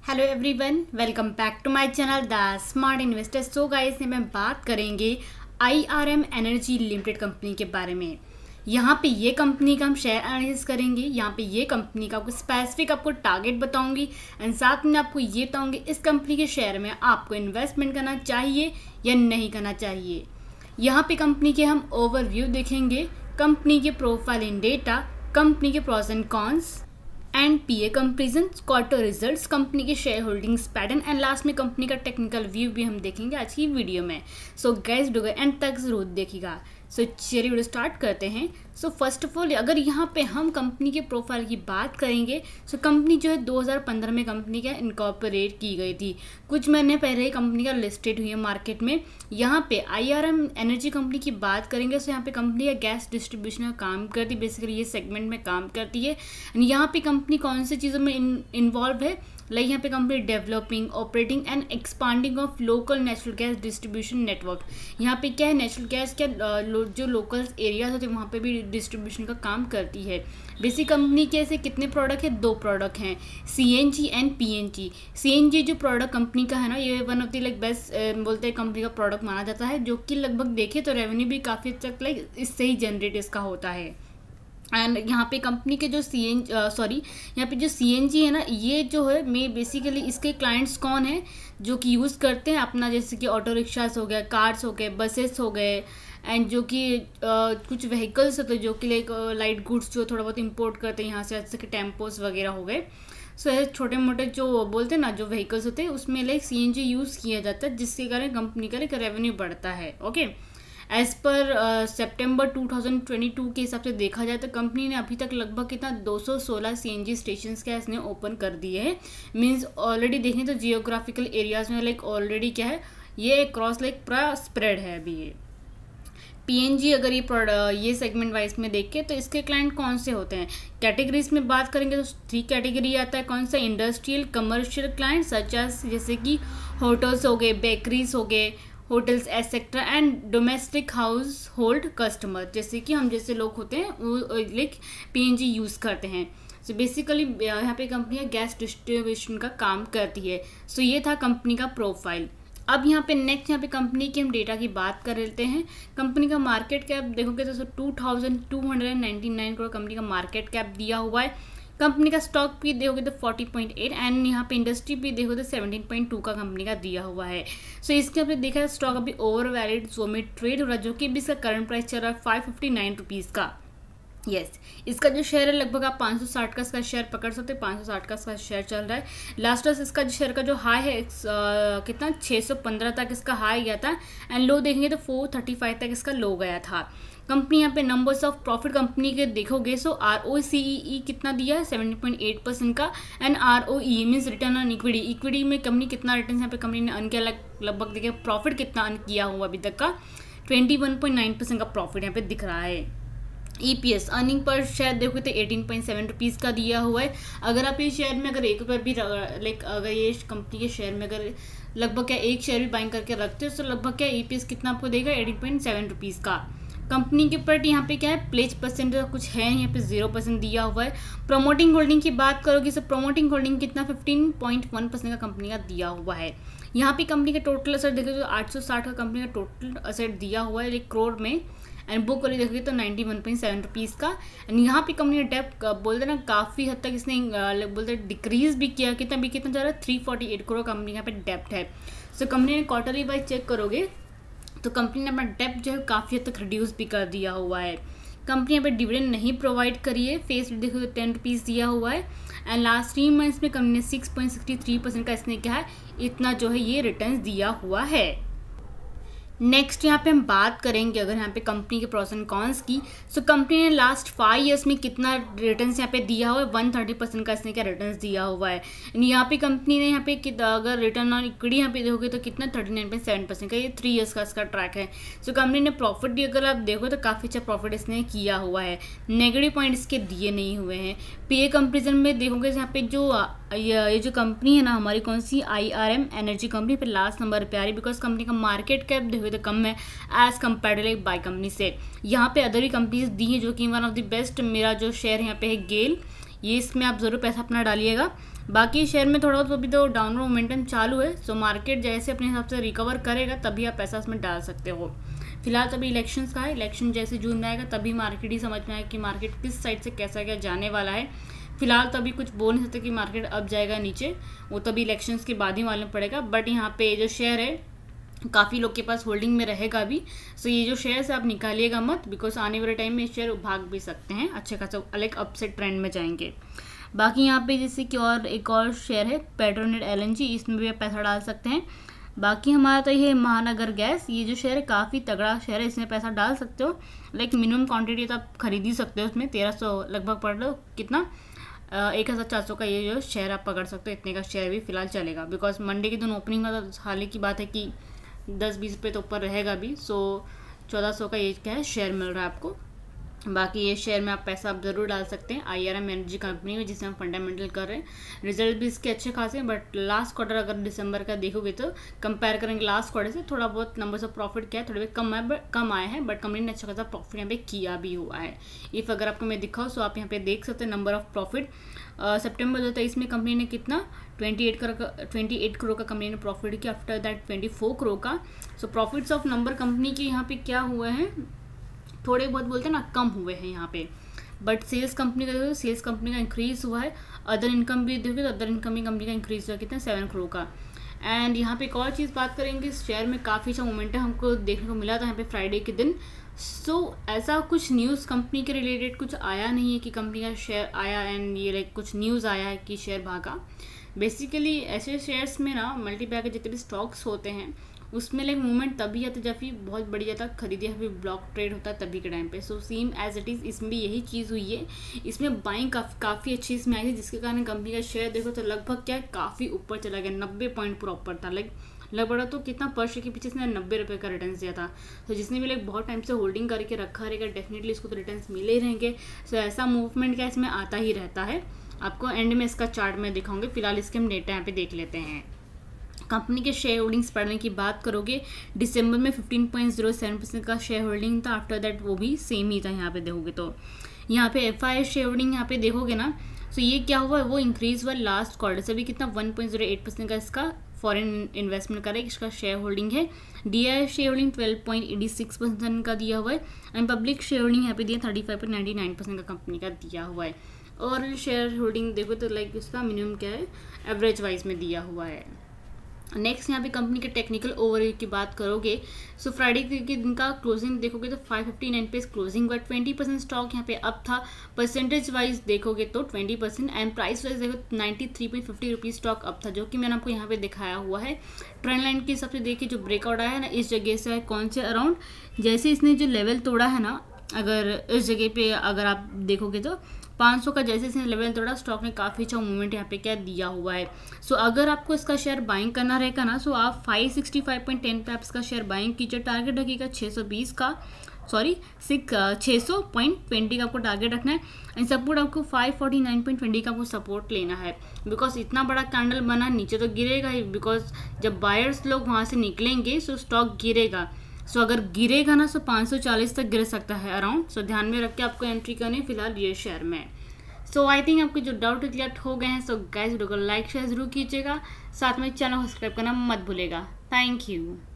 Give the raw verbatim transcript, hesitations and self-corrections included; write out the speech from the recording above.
Hello everyone, welcome back to my channel the smart investor. So guys, में बात करेंगे IRM energy limited company के बारे में। यहाँ पे ये कंपनी का हम शेयर एनालिसिस करेंगे। यहाँ पे ये कंपनी का आपको स्पेसिफिक आपको टारगेट बताऊंगी एंड साथ में आपको ये बताऊंगी इस कंपनी के शेयर में आपको इन्वेस्टमेंट करना चाहिए या नहीं करना चाहिए। यहाँ पे कंपनी के हम ओवरव्यू देखेंगे, कंपनी के प्रोफाइल इन डेटा, कंपनी के pros and cons and PE comparison, quarter results, company के share holdings pattern and last में कंपनी का टेक्निकल व्यू भी हम देखेंगे आज की वीडियो में। सो गाइस वीडियो एंड तक जरूर देखिएगा। सो चलिए वीडियो स्टार्ट करते हैं। सो फर्स्ट ऑफ ऑल अगर यहाँ पे हम कंपनी के प्रोफाइल की बात करेंगे सो कंपनी जो है दो हज़ार पंद्रह में कंपनी का इनकॉर्पोरेट की गई थी। कुछ महीने पहले ही कंपनी का लिस्टेड हुई है मार्केट में। यहाँ पे आईआरएम एनर्जी कंपनी की बात करेंगे तो यहाँ पे कंपनी का गैस डिस्ट्रीब्यूशन का काम करती है, बेसिकली ये सेगमेंट में काम करती है। यहाँ पे कंपनी कौन सी चीज़ों में इन्वॉल्व है, लाइक यहाँ पे company developing, operating and expanding of local natural gas distribution network. यहाँ पे क्या है, नेचुरल गैस क्या लो, जो लोकल एरियाज होते हैं वहाँ पे भी डिस्ट्रीब्यूशन का काम करती है। बेसिक कंपनी के ऐसे कितने प्रोडक्ट है, दो प्रोडक्ट हैं, सीएनजी एंड पीएनजी। सीएनजी जो प्रोडक्ट कंपनी का है ना, ये one of the like best बोलते हैं कंपनी का प्रोडक्ट माना जाता है, जो कि लगभग देखे तो रेवेन्यू भी काफ़ी तक लाइक इससे ही जनरेट इसका होता है। एंड यहाँ पे कंपनी के जो सी एन सॉरी यहाँ पे जो सी एन जी है ना, ये जो है मैं बेसिकली इसके क्लाइंट्स कौन है जो कि यूज़ करते हैं अपना, जैसे कि ऑटो रिक्शास हो गए, कार्स हो गए, बसेस हो गए एंड जो कि कुछ व्हीकल्स होते हैं जो कि लाइक लाइट गुड्स जो थोड़ा बहुत इंपोर्ट करते हैं यहाँ से, जैसे कि टेम्पोस वगैरह हो गए। सो so, छोटे मोटे जो बोलते हैं ना जो व्हीकल्स होते हैं उसमें like C N G use किया जाता है, जिसके कारण कंपनी का लाइक रेवेन्यू बढ़ता है। Okay, as per September two thousand twenty two के हिसाब से देखा जाए तो कंपनी ने अभी तक लगभग कितना दो सौ सोलह सीएनजी स्टेशंस क्या इसने ओपन कर दिए हैं। मींस ऑलरेडी देखें तो जियोग्राफिकल एरियाज में लाइक ऑलरेडी क्या है, ये क्रॉस लाइक पूरा स्प्रेड है अभी ये। पीएनजी अगर ये ये सेगमेंट वाइज में देखें तो इसके क्लाइंट कौन से होते हैं, कैटेगरीज में बात करेंगे तो थ्री कैटेगरी आता है। कौन सा, industrial commercial client such as जैसे कि होटल्स हो गए, बेकरीज हो गए, hotels etcetera and domestic household customer, जैसे कि हम जैसे लोग होते हैं वो लाइक पीएनजी यूज़ करते हैं। सो so बेसिकली यहाँ पे कंपनी गैस डिस्ट्रीब्यूशन का काम करती है। सो so ये था कंपनी का प्रोफाइल। अब यहाँ पे नेक्स्ट यहाँ पे कंपनी की हम डेटा की बात कर लेते हैं। कंपनी का मार्केट कैप देखोगे तो two thousand two hundred ninety nine crore company का मार्केट कैप दिया हुआ है। कंपनी का स्टॉक भी देखोगे तो फोर्टी पॉइंट एट एंड यहाँ पे इंडस्ट्री भी देखोगे तो सेवनटीन पॉइंट टू का कंपनी का दिया हुआ है। सो so इसके आपने देखा है स्टॉक अभी ओवर वैलिड जो में ट्रेड हो रहा है, जो कि भी इसका करंट प्राइस चल रहा है फाइव फिफ्टी नाइन रुपीज़ का। Yes yes. इसका जो शेयर है लगभग आप पाँच सौ साठ का इसका शेयर पकड़ सकते हैं, पाँच सौ साठ का इसका शेयर चल रहा है। लास्ट ईयर इसका शेयर का जो हाई है आ, कितना छः सौ पंद्रह तक इसका हाई गया था एंड लो देखेंगे तो फोर थर्टी फाइव तक इसका लो गया था। कंपनी यहाँ पे नंबर्स ऑफ प्रॉफिट कंपनी के देखोगे सो आर ओ सी ई कितना दिया है सेवेंटी पॉइंट एट परसेंट का and R O E means return on equity. Equity में कंपनी कितना रिटर्न यहाँ पे कंपनी ने अर्न किया, लगभग देखिए प्रॉफिट कितना अर्न किया हुआ अभी तक का twenty one point nine percent का प्रॉफिट यहाँ पे दिख रहा है। ईपीएस अर्निंग पर शेयर देखोगे तो एटीन पॉइंट सेवन रुपीज़ का दिया हुआ है। अगर आप ये शेयर में अगर एक रुपये भी लाइक अगर ये कंपनी के शेयर में अगर लगभग क्या एक शेयर भी बाइंग करके रखते हो तो लगभग क्या ईपीएस कितना आपको देगा, एटीन पॉइंट सेवन रुपीज़ का। कंपनी के ऊपर यहाँ पे क्या है, प्लेज परसेंट कुछ है यहाँ पे जीरो परसेंट दिया हुआ है। प्रमोटिंग होल्डिंग की बात करोगे तो प्रमोटिंग होल्डिंग कितना फिफ्टीन पॉइंट वन परसेंट का कंपनी का दिया हुआ है। यहाँ पे कंपनी का टोटल असेट देखोगे तो आठ सौ साठ का कंपनी का टोटल असेट दिया हुआ है एक करोड़ में एंड बुक वैल्यू देखोगे तो ninety one point seven rupees का। एंड यहाँ पे कंपनी ने डेप्ट बोलते ना काफ़ी हद तक इसने बोलते डिक्रीज भी किया, कितना भी कितना जा रहा है three forty eight crore company यहाँ पे डेप्ट है। सो कंपनी ने क्वार्टरली वाइज चेक करोगे तो कंपनी ने अपना डेप्ट जो है काफ़ी हद तक रिड्यूस भी कर दिया हुआ है। कंपनी यहाँ पे डिविडेंड नहीं प्रोवाइड करी है, फेस देखो तो टेन रुपीज़ दिया हुआ है एंड लास्ट थ्री मंथ्स में कंपनी ने six point sixty three percent का इसने क्या है इतना जो है ये रिटर्न दिया हुआ है। नेक्स्ट यहाँ पे हम बात करेंगे अगर यहाँ पे कंपनी के प्रॉस एंड कॉन्स की। सो कंपनी ने लास्ट फाइव इयर्स में कितना रिटर्न्स यहाँ पे दिया हुआ है, वन थर्टी परसेंट का इसने क्या रिटर्न्स दिया हुआ है। यहाँ पे कंपनी ने यहाँ पे अगर रिटर्न ऑन इक्विटी यहाँ पे देखोगे तो कितना thirty nine point seven percent का, ये थ्री इयर्स का इसका ट्रैक है। सो कंपनी ने प्रॉफिट भी अगर आप देखो तो काफ़ी अच्छा प्रॉफिट इसने किया हुआ है, नेगेटिव पॉइंट इसके दिए नहीं हुए हैं। पीए कंपेरिजन में देखोगे यहाँ पे जो ये जो कंपनी है ना हमारी कौन सी आईआरएम एनर्जी कंपनी पे लास्ट नंबर पे आ रही है, बिकॉज कंपनी का मार्केट कैप देखोगे तो कम है as compare to like by company से। यहाँ पे अदर भी कंपनीज दी है जो कि वन ऑफ द बेस्ट मेरा जो शेयर यहाँ पे है गेल, ये इसमें आप ज़रूर पैसा अपना डालिएगा। बाकी शेयर में थोड़ा बहुत अभी तो डाउनवर्ड मोमेंटम चालू है, सो मार्केट जैसे अपने हिसाब से रिकवर करेगा तभी आप पैसा उसमें डाल सकते हो। फिलहाल तभी इलेक्शंस का है, इलेक्शन जैसे जून में आएगा तभी मार्केट ही समझ में आएगा कि मार्केट किस साइड से कैसा क्या जाने वाला है। फिलहाल तो अभी कुछ बोल नहीं सकते कि मार्केट अब जाएगा नीचे, वो तभी इलेक्शंस के बाद ही मालूम पड़ेगा। बट यहाँ पे जो शेयर है काफ़ी लोग के पास होल्डिंग में रहेगा भी, सो ये जो शेयर है आप निकालिएगा मत, बिकॉज आने वाले टाइम में शेयर भाग भी सकते हैं, अच्छे खासा अलग अपसेट ट्रेंड में जाएंगे। बाकी यहाँ पे जैसे कि और एक और शेयर है पेट्रोनेट एलएनजी, इसमें भी आप पैसा डाल सकते हैं। बाकी हमारा तो ये महानगर गैस, ये जो शेयर है काफ़ी तगड़ा शेयर है, इसमें पैसा डाल सकते हो, लाइक मिनिमम क्वांटिटी तो आप खरीद ही सकते हो, उसमें तेरह सौ लगभग पड़ लो कितना एक हज़ार चार सौ का ये जो शेयर आप पकड़ सकते हो, इतने का शेयर भी फिलहाल चलेगा। बिकॉज मंडे के दिन ओपनिंग का तो हाल ही की बात है कि दस बीस रुपये तो ऊपर रहेगा भी, सो चौदह सौ का ये क्या है शेयर मिल रहा है आपको। बाकी ये शेयर में आप पैसा आप ज़रूर डाल सकते हैं I R M energy company में, जिसे हम फंडामेंटल कर रहे हैं। रिजल्ट भी इसके अच्छे खासे हैं, बट लास्ट क्वार्टर अगर दिसंबर का देखोगे तो कंपेयर करेंगे लास्ट क्वार्टर से, थोड़ा बहुत नंबर्स ऑफ प्रॉफिट क्या है, थोड़े बहुत कम है कम आए हैं, बट कंपनी ने अच्छा खासा प्रॉफिट यहाँ पे किया भी हुआ है। इफ़ अगर आपको मैं दिखाऊँ तो आप यहाँ पे देख सकते हैं नंबर ऑफ प्रॉफिट। सितंबर दो हज़ार तेईस में कंपनी ने कितना अट्ठाईस करोड़ का अट्ठाईस करोड़ का कंपनी ने प्रॉफिट किया, आफ्टर दैट चौबीस करोड़ का। So profits of number company के यहाँ पे क्या हुए हैं, थोड़े बहुत बोलते हैं ना कम हुए हैं यहाँ पे, बट सेल्स कंपनी का देखो तो सेल्स कंपनी का इंक्रीज हुआ है। अदर इनकम भी देखोगे तो अदर इनकम भी कंपनी का इंक्रीज हुआ कितना सेवन करोड़ का। एंड यहाँ पे एक और चीज़ बात करेंगे, इस शेयर में काफ़ी अच्छा मोमेंटम हमको देखने को मिला था यहाँ पे फ्राइडे के दिन। सो so, ऐसा कुछ न्यूज़ कंपनी के रिलेटेड कुछ आया नहीं है कि कंपनी का शेयर आया एंड ये लाइक कुछ न्यूज़ आया है कि शेयर भागा। बेसिकली ऐसे शेयर्स में ना मल्टीपैक के जितने भी स्टॉक्स होते हैं उसमें लाइक मूवमेंट तभी आता है जब भी बहुत बड़ी ज़्यादा खरीदी या फिर ब्लॉक ट्रेड होता है तभी के टाइम पे। So same as it is इसमें भी यही चीज़ हुई है, इसमें बाइंग काफ़ी काफ़ी अच्छी इसमें आई थी, जिसके कारण कंपनी का शेयर देखो तो लगभग क्या काफ़ी ऊपर चला गया, नब्बे पॉइंट पूरा ऊपर था। लाइक लगभग तो कितना पर शेयर के पीछे इसने नब्बे रुपये का रिटर्न दिया था। तो जिसने भी लाइक बहुत टाइम से होल्डिंग करके रखा रहेगा डेफिनेटली इसको तो रिटर्न मिले ही रहेंगे। सो ऐसा मूवमेंट क्या इसमें आता ही रहता है। आपको एंड में इसका चार्ट में दिखाऊंगी, फिलहाल इसके हम डेटा यहाँ पे देख लेते हैं। कंपनी के शेयर होल्डिंग्स बढ़ने की बात करोगे, दिसंबर में fifteen point zero seven percent का शेयर होल्डिंग था, आफ्टर दैट वो भी सेम ही था। यहाँ पे देखोगे तो यहाँ पे एफ आई शेयर होल्डिंग यहाँ पे देखोगे ना, तो ये क्या हुआ वो इंक्रीज हुआ लास्ट क्वार्टर से भी कितना one point zero eight percent का इसका फॉरेन इन्वेस्टमेंट का इसका शेयर होल्डिंग है। D I share holding twelve point eighty six percent का दिया हुआ है एंड पब्लिक शेयर होल्डिंग यहाँ पे दिया thirty five point ninety nine percent का कंपनी का दिया हुआ है। और शेयर होल्डिंग देखो तो लाइक इसका मिनिमम क्या है एवरेज वाइज में दिया हुआ है। नेक्स्ट यहाँ पे कंपनी के टेक्निकल ओवरव्यू की बात करोगे, सो फ्राइडे के दिन का क्लोजिंग देखोगे तो फाइव फिफ्टी नाइन पे क्लोजिंग हुआ, ट्वेंटी परसेंट स्टॉक यहाँ पे अप था। परसेंटेज वाइज देखोगे तो twenty percent and price wise देखो ninety three point fifty rupees stock up था, जो कि मैंने आपको यहाँ पे दिखाया हुआ है। ट्रेंड लाइन के हिसाब से देखिए जो ब्रेकआउट आया है ना इस जगह से है कौन से अराउंड, जैसे इसने जो लेवल तोड़ा है ना, अगर इस जगह पे अगर आप देखोगे तो पाँच सौ का जैसे इसने लेवल तोड़ा स्टॉक ने काफ़ी अच्छा मूवमेंट यहाँ पे क्या दिया हुआ है। सो so, अगर आपको इसका शेयर बाइंग करना रहेगा ना, सो so आप five sixty five point ten पे आप इसका शेयर बाइंग कीजिए। टारगेट रखिएगा छः सौ बीस का, सॉरी सिक्स छः सौ पॉइंट ट्वेंटी का आपको टारगेट रखना है एंड सपोर्ट आपको five forty nine point twenty का आपको सपोर्ट लेना है। बिकॉज इतना बड़ा कैंडल बना नीचे तो गिरेगा ही, बिकॉज जब बायर्स लोग वहाँ से निकलेंगे सो स्टॉक गिरेगा। सो so, अगर गिरेगा ना सो पाँच सौ चालीस तक गिर सकता है अराउंड। सो so, ध्यान में रख के आपको एंट्री करनी है फिलहाल ये शेयर में। सो आई थिंक आपके जो डाउट क्लियर हो गए हैं। सो गाइस वीडियो को लाइक शेयर जरूर कीजिएगा, साथ में चैनल को सब्सक्राइब करना मत भूलेगा। Thank you.